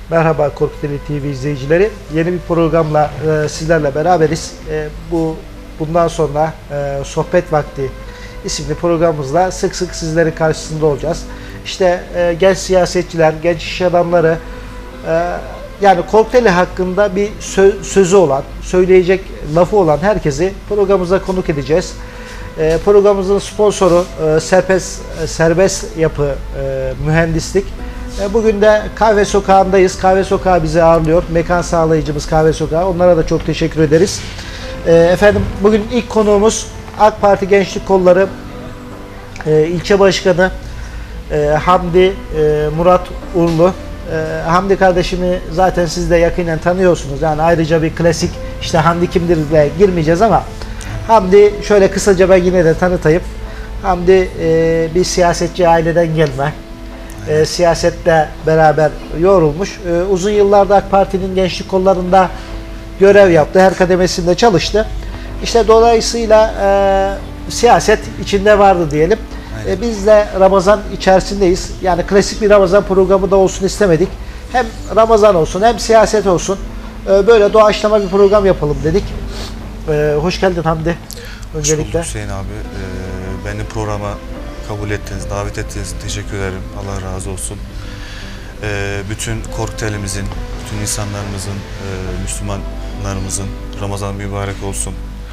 Merhaba Korkuteli TV izleyicileri. Yeni bir programla sizlerle beraberiz. Bundan sonra Sohbet Vakti isimli programımızda sık sık sizlerin karşısında olacağız. İşte genç siyasetçiler, genç iş adamları, yani Korkuteli hakkında bir sözü olan, söyleyecek lafı olan herkesi programımıza konuk edeceğiz. Programımızın sponsoru Serbest Yapı Mühendislik. Bugün de Kahve Sokağı'ndayız. Kahve Sokağı bizi ağırlıyor. Mekan sağlayıcımız Kahve Sokağı. Onlara da çok teşekkür ederiz. Efendim bugün ilk konuğumuz AK Parti Gençlik Kolları İlçe Başkanı Hamdi Murat Urlu. Hamdi kardeşimi zaten siz de yakinen tanıyorsunuz. Yani ayrıca bir klasik işte Hamdi kimdir de girmeyeceğiz ama Hamdi şöyle kısaca ben yine de tanıtayım. Hamdi bir siyasetçi aileden gelme. Siyasette beraber yoğrulmuş. Uzun yıllarda AK Parti'nin gençlik kollarında görev yaptı. Her kademesinde çalıştı. İşte dolayısıyla siyaset içinde vardı diyelim. Biz de Ramazan içerisindeyiz. Yani klasik bir Ramazan programı da olsun istemedik. Hem Ramazan olsun hem siyaset olsun. Böyle doğaçlama bir program yapalım dedik. Hoş geldin Hamdi. Öncelikle. Hoş bulduk Hüseyin abi. Beni programa kabul ettiğiniz, davet ettiğiniz için teşekkür ederim. Allah razı olsun. Bütün Korkuteli'mizin, bütün insanlarımızın, Müslümanlarımızın Ramazan mübarek olsun.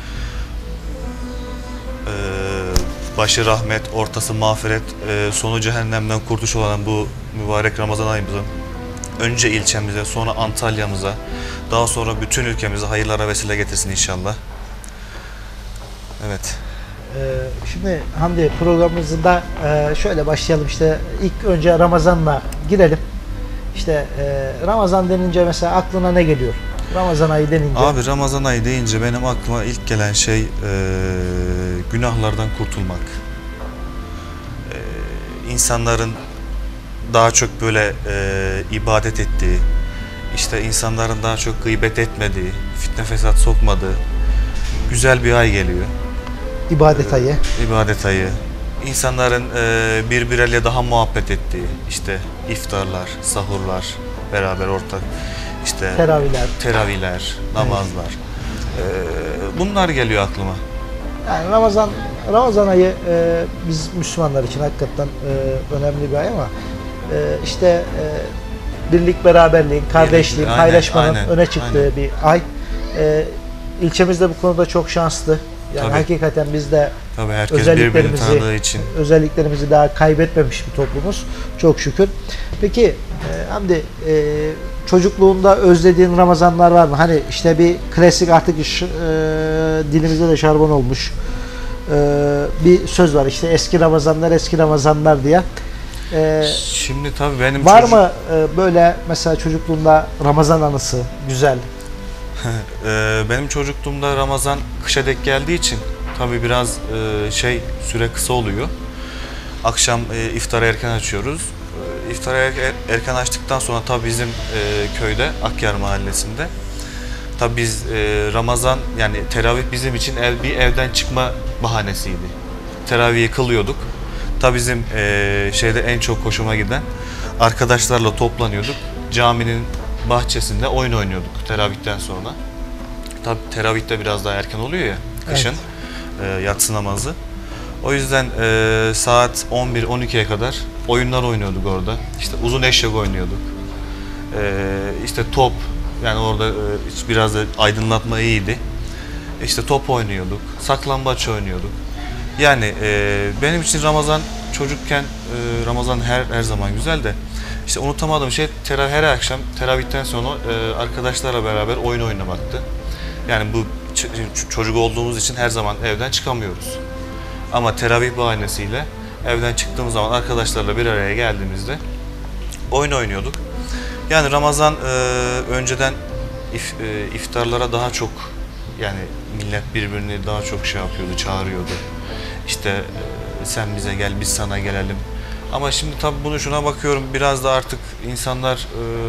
Başı rahmet, ortası mağfiret, sonu cehennemden kurtuluş olan bu mübarek Ramazan ayımızın önce ilçemize, sonra Antalya'mıza, daha sonra bütün ülkemize hayırlara vesile getirsin inşallah. Evet. Şimdi Hamdi programımızda şöyle başlayalım, işte ilk önce Ramazan'la girelim. İşte Ramazan denince mesela aklına ne geliyor? Ramazan ayı denince. Abi Ramazan ayı deyince benim aklıma ilk gelen şey günahlardan kurtulmak. İnsanların daha çok böyle ibadet ettiği, işte insanların daha çok gıybet etmediği, fitne fesat sokmadığı güzel bir ay geliyor. İbadet ayı. İbadet ayı. İnsanların birbirleriyle daha muhabbet ettiği, işte iftarlar, sahurlar, beraber ortak, işte teravihler, namazlar. Bunlar geliyor aklıma. Yani Ramazan ayı biz Müslümanlar için hakikaten önemli bir ay ama işte birlik, beraberliğin, kardeşliğin, paylaşmanın öne çıktığı bir ay. İlçemiz de bu konuda çok şanslı. Yani hakikaten biz de özelliklerimizi daha kaybetmemiş bir toplumuz. Çok şükür. Peki Hamdi, çocukluğunda özlediğin Ramazanlar var mı? Hani işte bir klasik artık dilimizde de şarbon olmuş bir söz var, işte eski Ramazanlar diye. Şimdi tabii benim var mı böyle mesela çocukluğunda Ramazan anısı güzel? Benim çocukluğumda Ramazan kışa denk geldiği için tabii biraz süre kısa oluyor. Akşam iftarı erken açıyoruz. İftarı erken açtıktan sonra tabii bizim köyde Akyar mahallesinde tabii biz Ramazan, yani teravih bizim için bir evden çıkma bahanesiydi. Teravih'i kılıyorduk. Tabii bizim en çok hoşuma giden, arkadaşlarla toplanıyorduk. Caminin bahçesinde oyun oynuyorduk teravihten sonra. Tabii teravihte biraz daha erken oluyor ya kışın, yatsı namazı. O yüzden saat 11-12'ye kadar oyunlar oynuyorduk orada. İşte uzun eşek oynuyorduk. İşte top, yani orada biraz da aydınlatma iyiydi. İşte top oynuyorduk, saklambaç oynuyorduk. Yani benim için Ramazan çocukken Ramazan her zaman güzel de işte unutamadığım şey her akşam teravihten sonra arkadaşlarla beraber oyun oynamaktı. Yani bu çocuk olduğumuz için her zaman evden çıkamıyoruz. Ama teravih bahanesiyle evden çıktığımız zaman arkadaşlarla bir araya geldiğimizde oyun oynuyorduk. Yani Ramazan önceden iftarlara daha çok, yani millet birbirini daha çok yapıyordu, çağırıyordu. İşte sen bize gel, biz sana gelelim. Ama şimdi tabii bunu şuna bakıyorum, biraz da artık insanlar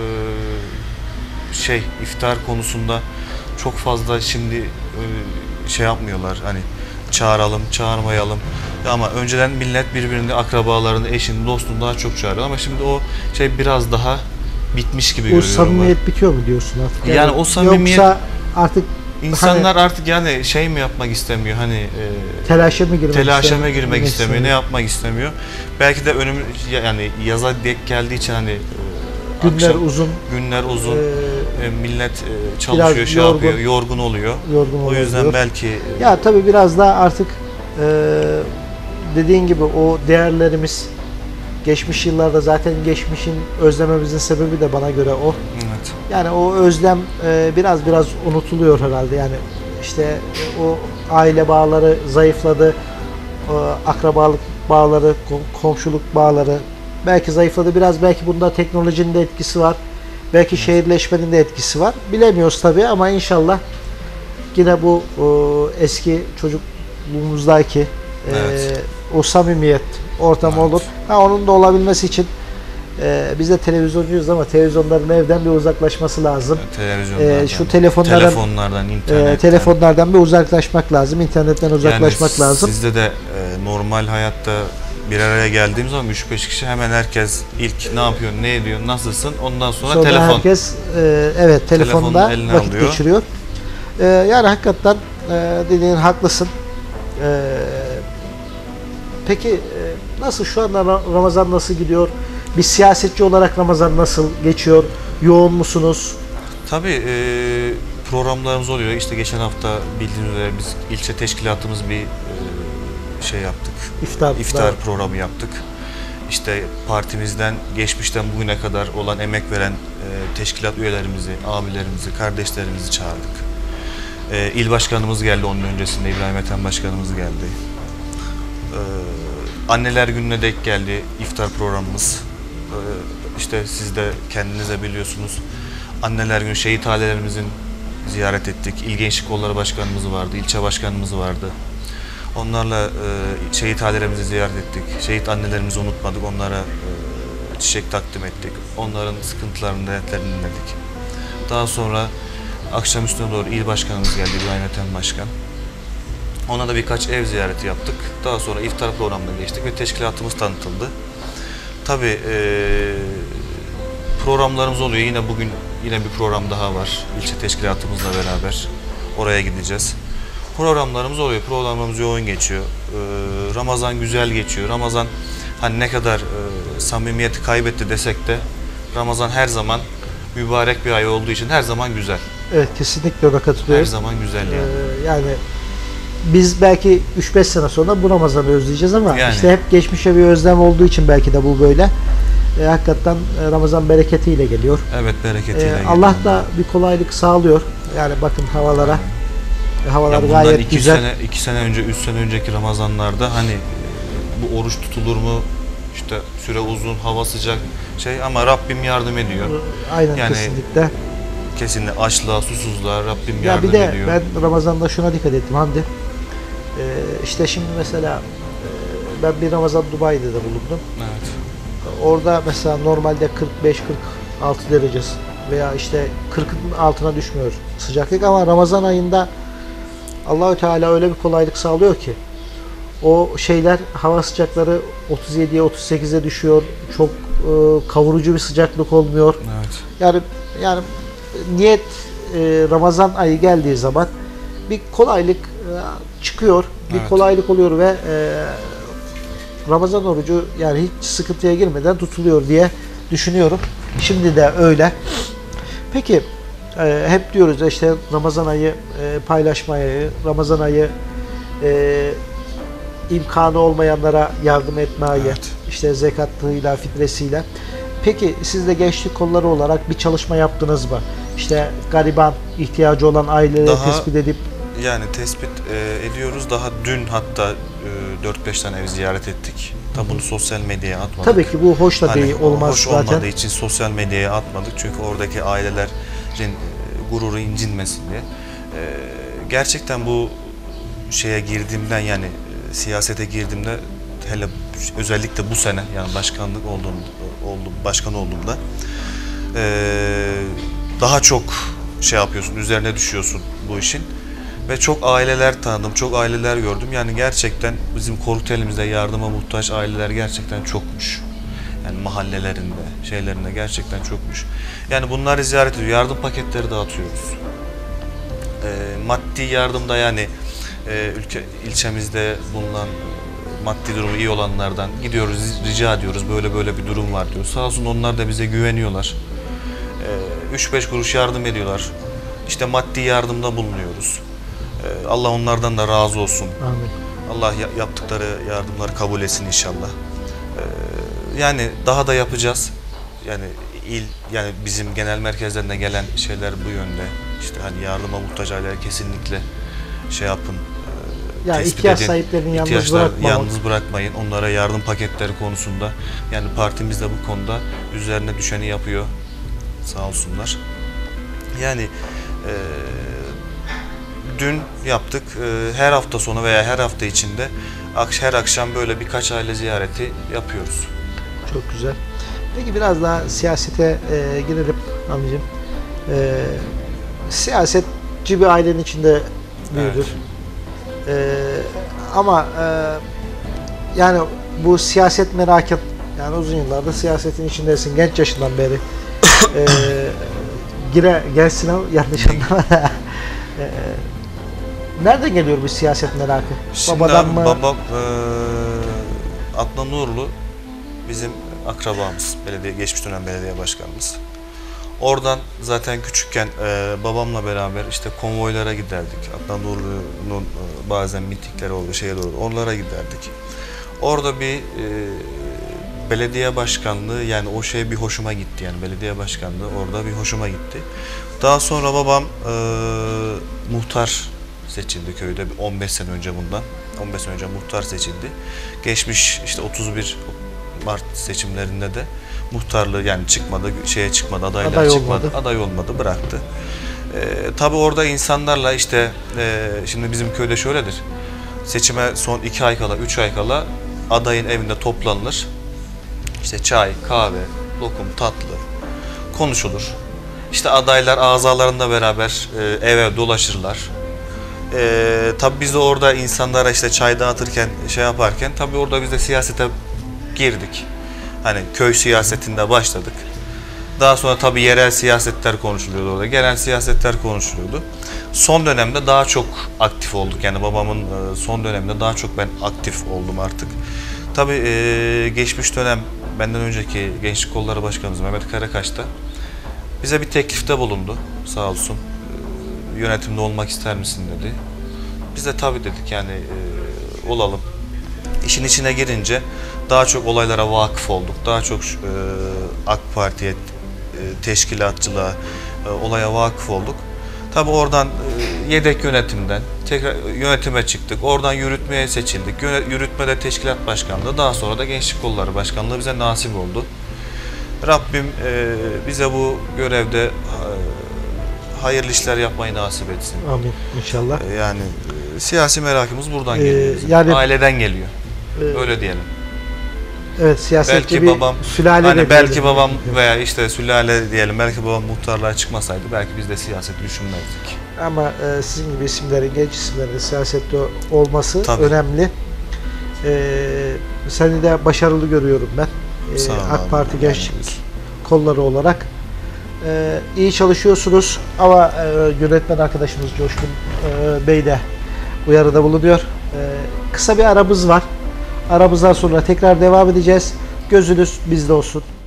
iftar konusunda çok fazla şimdi yapmıyorlar. Hani çağıralım, çağırmayalım. Ama önceden millet birbirini, akrabalarını, eşini, dostunu daha çok çağırıyor. Ama şimdi o biraz daha bitmiş gibi O görüyorum. samimiyet bitiyor mu diyorsun artık? Yani o samimiyet, yoksa artık insanlar artık yani şey mi yapmak istemiyor, hani telaşa mı girmek telaşeme girmek istemiyor, istemiyor. ne yapmak istemiyor. Belki de yani yaza denk geldiği için hani Günler uzun. millet çalışıyor, biraz şey yapıyor, yorgun oluyor. O yüzden oluyor. belki Ya tabii biraz daha artık dediğin gibi o değerlerimiz geçmiş yıllarda, zaten geçmişin özlememizin sebebi de bana göre o. evet. Yani o özlem biraz unutuluyor herhalde. Yani işte o aile bağları zayıfladı, akrabalık bağları, komşuluk bağları belki zayıfladı. Biraz belki bunda teknolojinin de etkisi var. Belki şehirleşmenin de etkisi var. Bilemiyoruz tabii ama inşallah yine bu eski çocukluğumuzdaki Evet. o samimiyet ortamı Evet. olur. Onun da olabilmesi için biz de televizyoncuyuz ama televizyonların evden bir uzaklaşması lazım. Televizyonlardan, Şu telefonlardan, internetten. telefonlardan bir uzaklaşmak lazım. İnternetten uzaklaşmak Yani lazım. Sizde de normal hayatta bir araya geldiğimiz zaman 3-5 kişi hemen herkes ilk ne yapıyorsun, ne ediyorsun, nasılsın, ondan sonra telefon. Herkes evet telefonda Telefonun eline vakit alıyor. geçiriyor. Yani hakikaten dediğin haklısın. Peki nasıl şu anda Ramazan nasıl gidiyor? Bir siyasetçi olarak Ramazan nasıl geçiyor? Yoğun musunuz? Tabii programlarımız oluyor. İşte geçen hafta bildiğiniz üzere biz ilçe teşkilatımız bir şey yaptık. İftar programı yaptık. İşte partimizden geçmişten bugüne kadar olan emek veren teşkilat üyelerimizi, abilerimizi, kardeşlerimizi çağırdık. İl başkanımız geldi, onun öncesinde İbrahim Ethem başkanımız geldi. Anneler Günü'ne denk geldi iftar programımız. İşte siz de kendiniz de biliyorsunuz. Anneler Günü şehit ailelerimizin ziyaret ettik. İl Gençlik Kolları Başkanımız vardı, ilçe başkanımız vardı. Onlarla şehit ailelerimizi ziyaret ettik. Şehit annelerimizi unutmadık. Onlara çiçek takdim ettik. Onların sıkıntılarını, dertlerini dinledik. Daha sonra akşamüstüne doğru il başkanımız geldi, İbrahim Ethem Başkan. Ona da birkaç ev ziyareti yaptık. Daha sonra iftar programına geçtik ve teşkilatımız tanıtıldı. Tabii programlarımız oluyor. Yine bugün bir program daha var. İlçe teşkilatımızla beraber oraya gideceğiz. Programlarımız oluyor. Programlarımız yoğun geçiyor. Ramazan güzel geçiyor. Ramazan hani ne kadar samimiyeti kaybetti desek de Ramazan her zaman mübarek bir ay olduğu için her zaman güzel. Evet, kesinlikle ona katılıyorum. Her zaman güzel yani. Yani biz belki 3-5 sene sonra bu Ramazan'ı özleyeceğiz ama Yani. işte hep geçmişe bir özlem olduğu için belki de bu böyle. Hakikaten Ramazan bereketiyle geliyor. Evet, bereketiyle geliyor. Allah da bir kolaylık sağlıyor. Yani bakın havalara. Havalar Ya bundan gayet güzel. 2 sene önce, 3 sene önceki Ramazanlarda hani bu oruç tutulur mu? İşte süre uzun, hava sıcak ama Rabbim yardım ediyor. Aynen, yani, kesinlikle. Kesinlikle açlığa, susuzluğa Rabbim Ya yardım bir de ediyor. ben Ramazan'da şuna dikkat ettim Hamdi. İşte şimdi mesela ben bir Ramazan Dubai'de de bulundum. Evet. Orada mesela normalde 45-46 derece veya işte 40'ın altına düşmüyor sıcaklık ama Ramazan ayında Allahü Teala öyle bir kolaylık sağlıyor ki o hava sıcakları 37'ye 38'e düşüyor. Çok kavurucu bir sıcaklık olmuyor. Evet. Yani niyet Ramazan ayı geldiği zaman bir kolaylık çıkıyor. Bir Evet. kolaylık oluyor ve Ramazan orucu yani hiç sıkıntıya girmeden tutuluyor diye düşünüyorum. Şimdi de öyle. Peki hep diyoruz işte Ramazan ayı paylaşmayı, Ramazan ayı imkanı olmayanlara yardım etmeyi, Evet. işte zekatlığıyla, fitresiyle. Peki siz de gençlik kolları olarak bir çalışma yaptınız mı? İşte gariban, ihtiyacı olan aileleri tespit edip tespit ediyoruz. Daha dün hatta 4-5 tane ev ziyaret ettik. Tabi bunu sosyal medyaya atmadık. tabii ki bu hoş da değil, olmaz hoş zaten. olmadığı için sosyal medyaya atmadık. Çünkü oradaki ailelerin gururu incinmesin diye. Gerçekten bu şeye girdiğimden siyasete girdiğimde hele özellikle bu sene başkan olduğumda daha çok yapıyorsun, üzerine düşüyorsun bu işin. Ve çok aileler tanıdım, çok aileler gördüm. Yani gerçekten bizim Korkuteli'mizde yardıma muhtaç aileler gerçekten çokmuş. Yani mahallelerinde, şeylerinde gerçekten çokmuş. Yani bunları ziyaret ediyor. Yardım paketleri dağıtıyoruz. Maddi yardımda yani ilçemizde bulunan maddi durumu iyi olanlardan gidiyoruz, rica ediyoruz. Böyle bir durum var diyor. Sağ olsun onlar da bize güveniyorlar. 3-5 kuruş yardım ediyorlar. İşte maddi yardımda bulunuyoruz. Allah onlardan da razı olsun. Amin. Allah yaptıkları yardımları kabul etsin inşallah. Yani daha da yapacağız. Yani bizim genel merkezlerine gelen şeyler bu yönde. İşte hani yardıma muhtaç aileler kesinlikle şey yapın. Yani tespit ihtiyaç edin. sahiplerini İhtiyaçları yalnız bırakmayın. Onlara yardım paketleri konusunda yani partimiz de bu konuda üzerine düşeni yapıyor. Sağ olsunlar. Yani dün yaptık. Her hafta sonu veya her hafta içinde her akşam böyle birkaç aile ziyareti yapıyoruz. Çok güzel. Peki biraz daha siyasete girelim amcım. Siyasetçi bir ailenin içinde büyüdür. Evet. Ama yani bu siyaset merakın, yani uzun yıllardır siyasetin içindesin, genç yaşından beri. Gelsin ama yanlış anlama. Nereden geliyor bu siyaset merakı? Şimdi Babadan abi, mı? babam Adnan Uğurlu bizim akrabamız, geçmiş dönem belediye başkanımız. Oradan zaten küçükken babamla beraber işte konvoylara giderdik. Adnan Uğurlu'nun bazen mitingleri oldu, şeye doğru, onlara giderdik. Orada bir belediye başkanlığı, yani o şey bir hoşuma gitti, yani belediye başkanlığı orada bir hoşuma gitti. Daha sonra babam muhtar seçildi köyde 15 sene önce bundan. 15 sene önce muhtar seçildi. Geçmiş işte 31 Mart seçimlerinde de muhtarlığı yani çıkmadı, adaylar çıkmadı, aday olmadı, bıraktı. Tabii orada insanlarla işte şimdi bizim köyde şöyledir. Seçime son 2 ay kala, 3 ay kala adayın evinde toplanılır. İşte çay, kahve, lokum, tatlı konuşulur. İşte adaylar azalarında beraber eve dolaşırlar. Tabii biz de orada insanlara işte çay dağıtırken, şey yaparken tabii orada biz de siyasete girdik. Hani köy siyasetinde başladık. Daha sonra tabii yerel siyasetler konuşuluyordu orada. Genel siyasetler konuşuluyordu. Son dönemde daha çok aktif olduk. Yani babamın son döneminde daha çok ben aktif oldum artık. Tabii geçmiş dönem benden önceki Gençlik Kolları Başkanımız Mehmet Karakaş da bize bir teklifte bulundu. Sağ olsun. Yönetimde olmak ister misin dedi. Biz de tabii dedik yani olalım. İşin içine girince daha çok olaylara vakıf olduk. Daha çok AK Parti'ye, teşkilatçılığa, olaya vakıf olduk. Tabii oradan yedek yönetimden tekrar yönetime çıktık. Oradan yürütmeye seçildik. Yürütmede teşkilat başkanlığı, daha sonra da Gençlik Kolları Başkanlığı bize nasip oldu. Rabbim bize bu görevde hayırlı işler yapmayı nasip etsin. Amin inşallah. Yani siyasi merakımız buradan geliyor. Yani, aileden geliyor. Öyle diyelim. Evet, siyasetçi belki bir babam, sülale hani belki diyelim. babam veya işte sülale diyelim, belki babam muhtarlığa çıkmasaydı belki biz de siyaset düşünmezdik. Ama sizin gibi isimlerin, genç isimlerin siyasette olması Tabii. önemli. Seni de başarılı görüyorum ben. AK Parti Gençlik Kolları olarak. İyi çalışıyorsunuz ama yönetmen arkadaşımız Coşkun Bey de uyarıda bulunuyor. Kısa bir aramız var. Aramızdan sonra tekrar devam edeceğiz. Gözünüz bizde olsun.